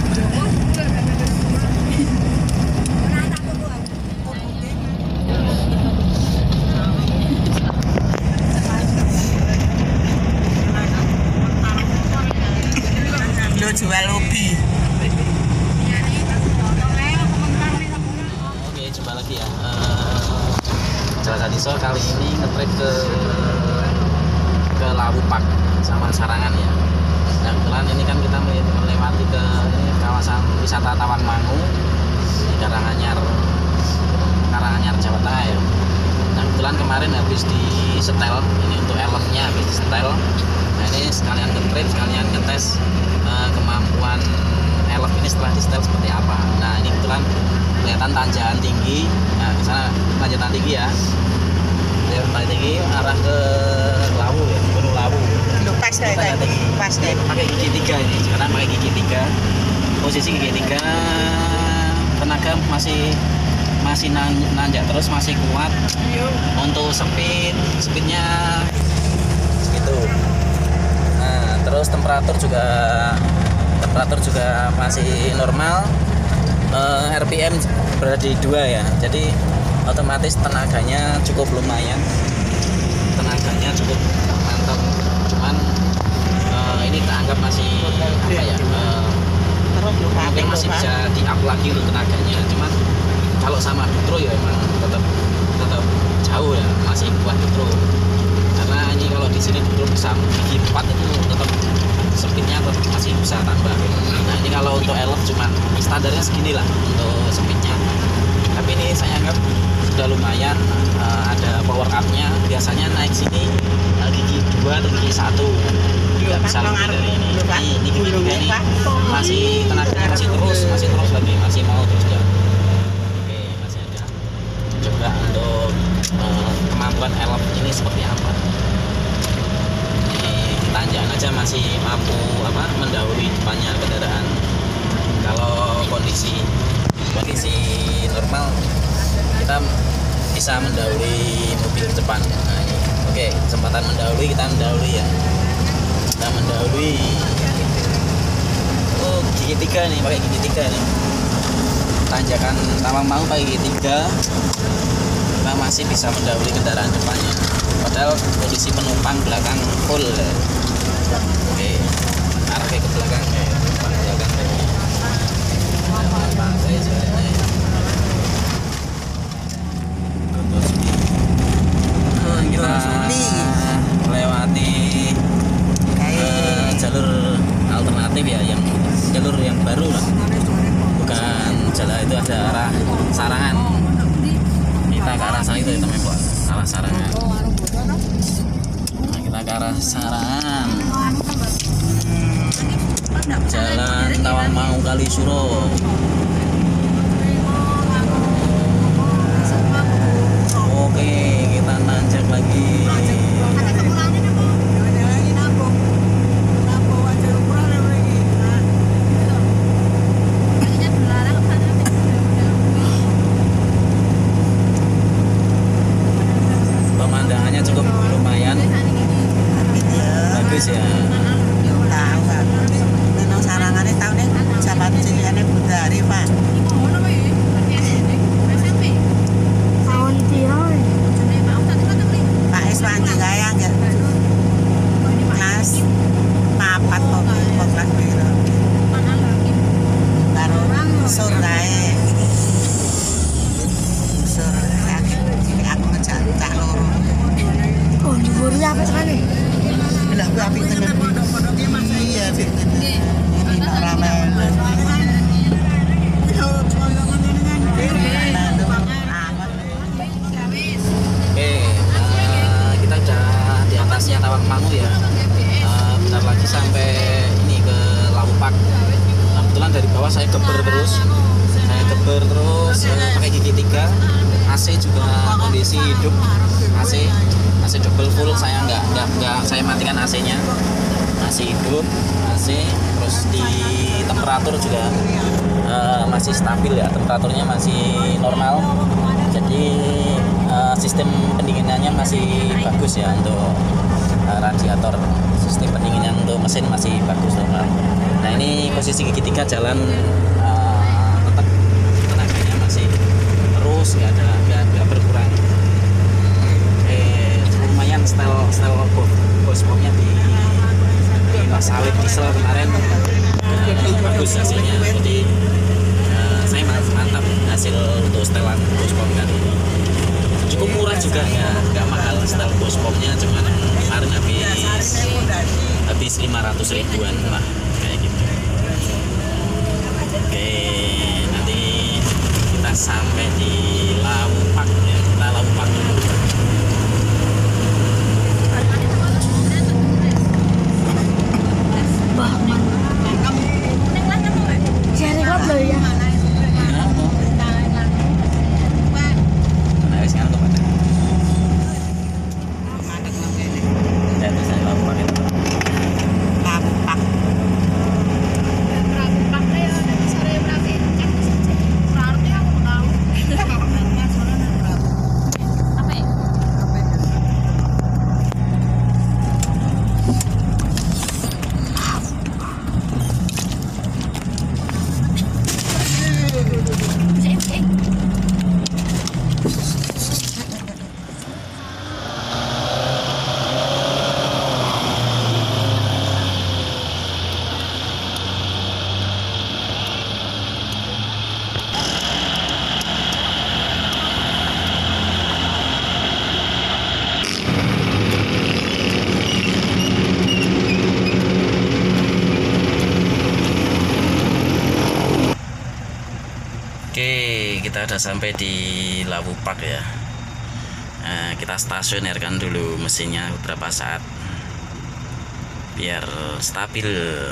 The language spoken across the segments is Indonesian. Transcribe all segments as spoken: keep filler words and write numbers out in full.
Jual ubi. Oke, jumpa lagi ya. Uh, Jalan Sadiso kali ini ngetrip ke ke Lawu Park sama Sarangan ya. Nah, kebetulan ini kan kita melewati ke ini, kawasan wisata Tawangmangu di Karanganyar, Karanganyar Jawa Tengah ya. Nah, kebetulan kemarin habis di setel, ini untuk helmnya habis di setel. Nah, ini sekalian ngetrip, sekalian ngetes uh, kemampuan helm ini setelah di setel seperti apa. Nah, ini kebetulan kelihatan tanjakan tinggi. Nah, ke sana tanjakan tinggi ya. Tanjakan tinggi arah ke Lawu ya, Gunung Lawu. Pas deh, pas deh. Pakai gigi tiga ini. Sekarang pakai gigi tiga. Posisi gigi tiga, tenaga masih masih nanjak terus, masih kuat. Untuk speed, speednya segitu. Nah, terus temperatur juga temperatur juga masih normal. uh, R P M berada di dua ya, jadi otomatis tenaganya cukup lumayan, tenaganya cukup mantap. Cuman uh, ini tak anggap masih apa ya, uh, mungkin masih bisa di up lagi untuk tenaganya. Cuman kalau sama Nitro ya emang tetap tetap jauh ya, masih kuat Nitro. Karena ini kalau di sini Nitro bisa gigi empat itu tetap speednya tetap masih bisa tambah. Nah, ini kalau untuk elf cuman standarnya segini lah untuk speednya. Tapi ini saya anggap sudah lumayan, uh, ada power up-nya. Biasanya naik sini uh, gigi dua atau gigi satu. Tidak bisa lebih dari ini. Ini, ini gigi tiga ini masih tenaganya masih terus, masih terus lagi, masih mau terus ya. Oke, masih ada. Coba untuk uh, kemampuan elf ini seperti apa. Tanjakan aja masih mampu apa mendahului depannya kendaraan. Kalau kondisi kondisi normal kita bisa mendahului mobil depan. Nah, ini. Oke, kesempatan mendahului, kita mendahului ya. Kita mendahului. Oh, gigi tiga nih, pakai gigi tiga nih. Tanjakan Tawangmangu pakai gigi tiga. Kita masih bisa mendahului kendaraan depannya. Padahal kondisi penumpang belakang full ya. Oke, arah ke belakang ya, penumpang belakang ya. Penumpang saya sudah naik. Kita melewati uh, jalur alternatif ya, yang jalur yang baru lah. Bukan jalan itu ada arah Sarangan. Kita ke arah sana itu ya teman-teman, arah Sarangan. Nah, kita ke arah Sarangan. Jalan Tawangmangu Kalisuro. Oke, kita nanjak lagi. Pemandangannya cukup lumayan, bagus ya. Sarangane tahun ini jabat ciliane Budari, Pak. Tahun tiang. Pak Iswanji kaya nggak? Kelas papat kok, kok kelas biru. Karo sur kae. Sur lagi, aku ngejak cak loro. Oh, dhuwur ya apa sekali? Lah aku apik tenan. Iya, apik tenan. Oke, uh, kita udah di atasnya Tawangmangu ya. Uh, bentar lagi sampai ini ke Lawu Park. Nah, kebetulan dari bawah saya geber terus, saya geber terus uh, pakai gigi tiga. A C juga kondisi hidup, A C A C double full, saya nggak nggak nggak saya matikan A C-nya, masih hidup A C. Terus di temperatur juga uh, masih stabil ya, temperaturnya masih normal. Jadi uh, sistem pendinginannya masih bagus ya untuk uh, radiator. Sistem pendinginan untuk mesin masih bagus normal. Nah ini posisi gigi tiga jalan uh, tetap tenaganya masih terus, nggak ada nggak nggak berkurang. Eh lumayan style style bospomnya di di Mas Awit Diesel kemarin uh, bagus hasilnya. Jadi uh, saya mantap hasil untuk setelan bospom kan. Cukup murah juga ya, nggak mahal setel bospomnya, cuman kemarin habis habis lima ratus ribuan lah kayak gitu. Oke, nanti kita sampai di Laupak ya, kita Laupak dulu. Cari kok loh ya. Oke, kita udah sampai di Laupak ya. Nah, kita stasionerkan dulu mesinnya beberapa saat biar stabil.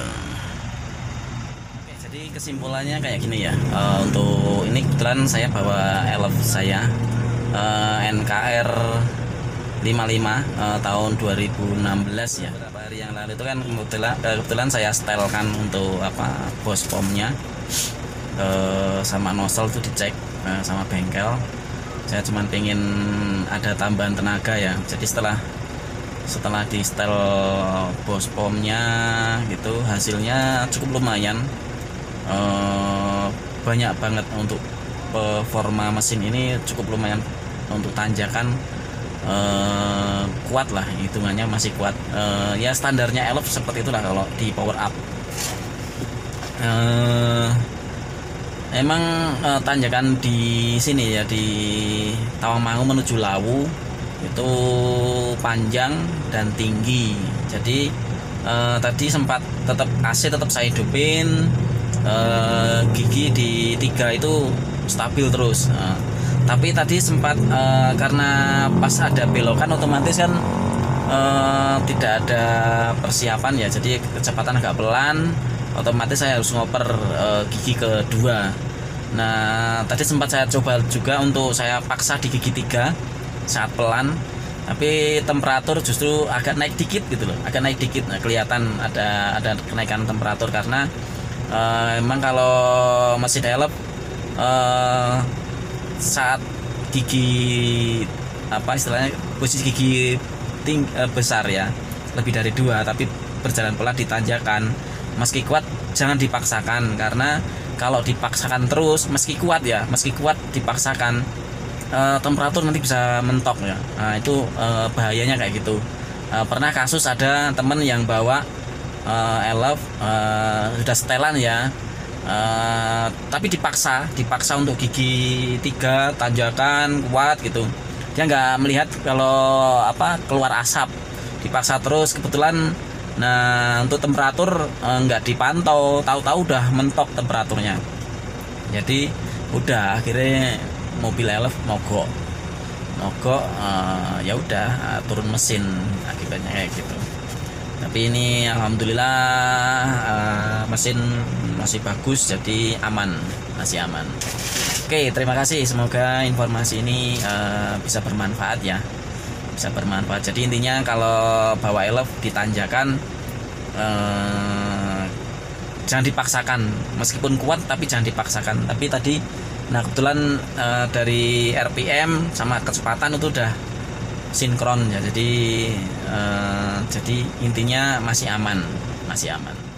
Oke, jadi kesimpulannya kayak gini ya. Uh, untuk ini kebetulan saya bawa Elf saya uh, N K R lima puluh lima uh, tahun dua ribu enam belas ya. Beberapa hari yang lalu itu kan kebetulan, kebetulan saya setelkan untuk apa bospomnya. Uh, sama nozzle tuh dicek uh, sama bengkel. Saya cuman pengen ada tambahan tenaga ya. Jadi setelah setelah di setel bospomnya gitu, hasilnya cukup lumayan. Uh, banyak banget untuk performa mesin ini, cukup lumayan untuk tanjakan. Uh, kuat lah, hitungannya masih kuat. Uh, ya standarnya Elf seperti itulah kalau di power up. Uh, Emang eh, tanjakan di sini ya, di Tawangmangu menuju Lawu itu panjang dan tinggi. Jadi eh, tadi sempat tetap A C tetap saya hidupin, eh, gigi di tiga itu stabil terus. Eh, tapi tadi sempat eh, karena pas ada belokan otomatis kan eh, tidak ada persiapan ya, jadi kecepatan agak pelan. Otomatis saya harus ngoper uh, gigi kedua. Nah tadi sempat saya coba juga untuk saya paksa di gigi tiga saat pelan, tapi temperatur justru agak naik dikit gitu loh, agak naik dikit. Nah, kelihatan ada ada kenaikan temperatur karena uh, emang kalau mesin Elf uh, saat gigi apa istilahnya posisi gigi ting uh, besar ya, lebih dari dua, tapi berjalan pelan di tanjakan. Meski kuat jangan dipaksakan, karena kalau dipaksakan terus meski kuat ya, meski kuat dipaksakan e, temperatur nanti bisa mentok ya. Nah itu e, bahayanya kayak gitu. E, pernah kasus ada temen yang bawa e, Elf e, sudah setelan ya, e, tapi dipaksa, dipaksa untuk gigi tiga tanjakan kuat gitu. Dia nggak melihat kalau apa keluar asap, dipaksa terus kebetulan. Nah untuk temperatur nggak dipantau, tahu-tahu udah mentok temperaturnya. Jadi udah akhirnya mobil Elf mogok, mogok uh, ya udah uh, turun mesin akibatnya kayak gitu. Tapi ini alhamdulillah uh, mesin masih bagus, jadi aman, masih aman. Oke, terima kasih. Semoga informasi ini uh, bisa bermanfaat ya. Bisa bermanfaat. Jadi intinya kalau bawa Elf ditanjakan eh, jangan dipaksakan, meskipun kuat tapi jangan dipaksakan. Tapi tadi nah kebetulan eh, dari R P M sama kecepatan itu udah sinkron ya. Jadi eh, jadi intinya masih aman, masih aman.